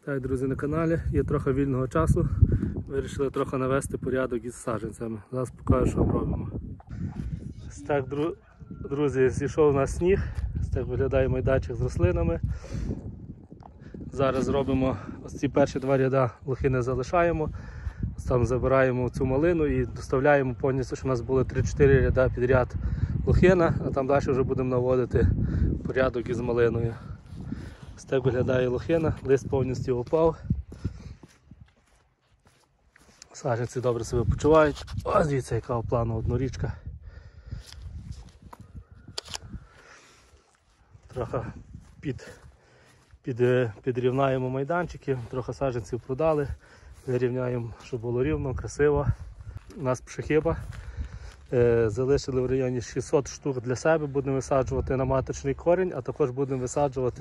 Так, друзі, на каналі є трохи вільного часу. Вирішили трохи навести порядок із саджанцями. Зараз покажу, що робимо. Ось так, друзі, зійшов у нас сніг. Ось так виглядає майданчик з рослинами. Зараз зробимо ось ці перші два ряда, лохини залишаємо. Ось там забираємо цю малину і доставляємо повністю, що у нас були 3-4 ряда підряд лохина, а там далі вже будемо наводити порядок із малиною. Ось так виглядає лохина, лист повністю опав. Саджанці добре себе почувають. Ось дивіться, яка оплана однорічка. Трохи підрівнаємо майданчики, трохи саджанців продали, вирівняємо, щоб було рівно, красиво. У нас пшехиба. Залишили в районі 600 штук для себе, будемо висаджувати на маточний корінь, а також будемо висаджувати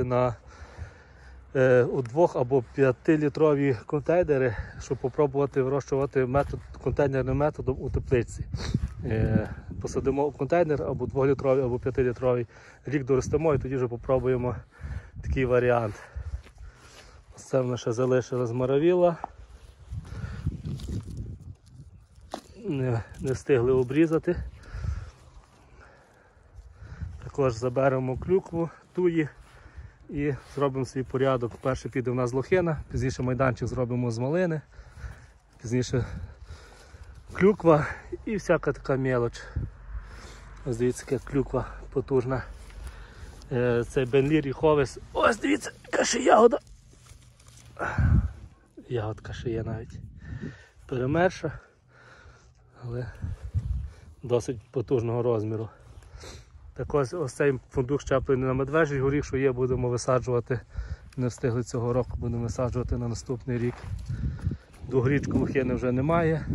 у 2 або 5-літрові контейнери, щоб спробувати вирощувати контейнерним методом у теплиці. Посадимо в контейнер або 2-літровий, або 5-літровий, рік доростемо і тоді вже спробуємо такий варіант. Це в нас ще залишили з маравіла. Не встигли обрізати. Також заберемо клюкву, туї і зробимо свій порядок. Перше піде в нас лохина, пізніше майданчик зробимо з малини, пізніше клюква і всяка така мелоч. Ось дивіться, яка клюква потужна. Цей Бенлір і Ховес. Ось дивіться, яка ще ягода. Ягодка ще є навіть перемерша, але досить потужного розміру. Також ось цей фундук щеплений на медвежий горіх, що є, будемо висаджувати. Не встигли цього року, будемо висаджувати на наступний рік. Двогрічку лохини вже немає.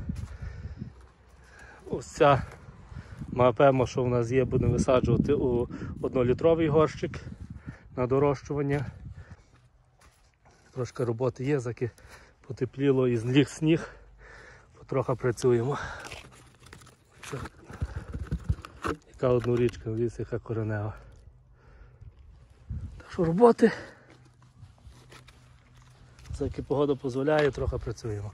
Ось ця мапема, що в нас є, будемо висаджувати у 1-літровий горщик на дорощування. Трошки роботи є, заки потепліло і зліг сніг, потрохи працюємо. Яка однорічка, дивіться, яка коренева. Так що роботи, заки погода дозволяє, трохи працюємо.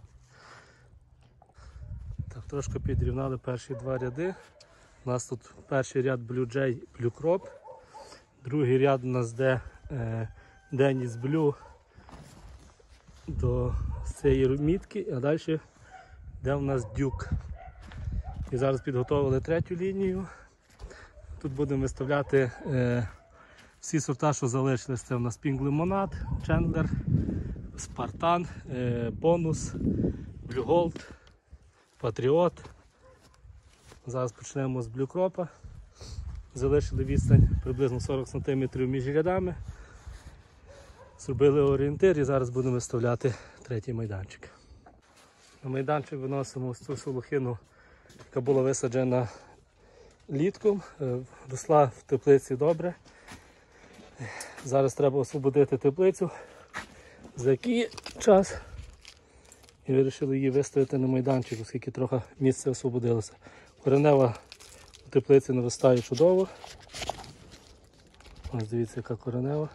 Так, трошки підрівнали перші два ряди. У нас тут перший ряд Blue Jay, Blue Crop, другий ряд у нас де Dennis Blue до цієї мітки, а далі де у нас Duke. І зараз підготовили третю лінію. Тут будемо виставляти всі сорта, що залишились. Це у нас Pink Lemonade, Chandler, Spartan, Bonus, Blue Gold, Patriot. Зараз почнемо з Blue Crop. Залишили відстань приблизно 40 см між рядами. Зробили орієнтир і зараз будемо виставляти третій майданчик. На майданчик виносимо ось цю лохину, яка була висаджена літком, росла в теплиці добре. Зараз треба освободити теплицю, за який час, і вирішили її виставити на майданчик, оскільки трохи місця освободилося. Коренева у теплиці наростає чудово. Ось дивіться, яка коренева.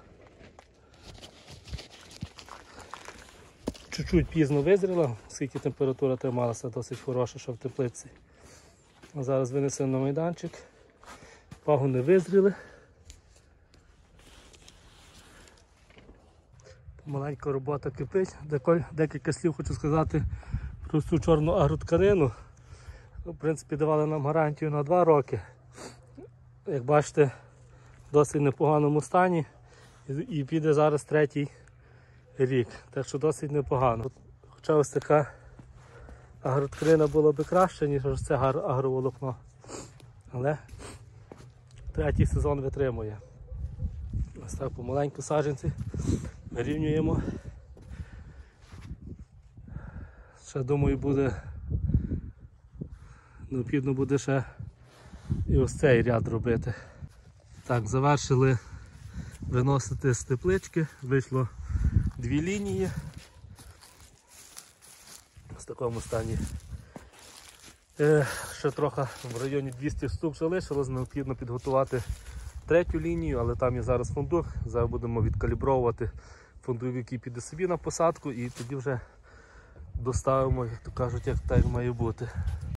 Чуть-чуть пізно визріла, оскільки температура трималася досить хороша, що в теплиці. А зараз винесемо на майданчик. Пагони визріли. Маленька робота кипить. Декілька слів хочу сказати про цю чорну агротканину. В принципі, давали нам гарантію на 2 роки. Як бачите, в досить непоганому стані. І піде зараз 3-й рік. Так що досить непогано. Хоча ось така агротканина була б краще, ніж ось це агроволокно. Але 3-й сезон витримує. Ось так помаленьку саджанці вирівнюємо. Ще, думаю, необхідно буде ще і ось цей ряд робити. Так, завершили виносити з теплички. Вийшло 2 лінії. В такому стані. Ще трохи в районі 200 штук залишилось, необхідно підготувати 3-ю лінію, але там є зараз фундук, зараз будемо відкалібровувати фундук, який піде собі на посадку, і тоді вже доставимо, як то кажуть, як так має бути.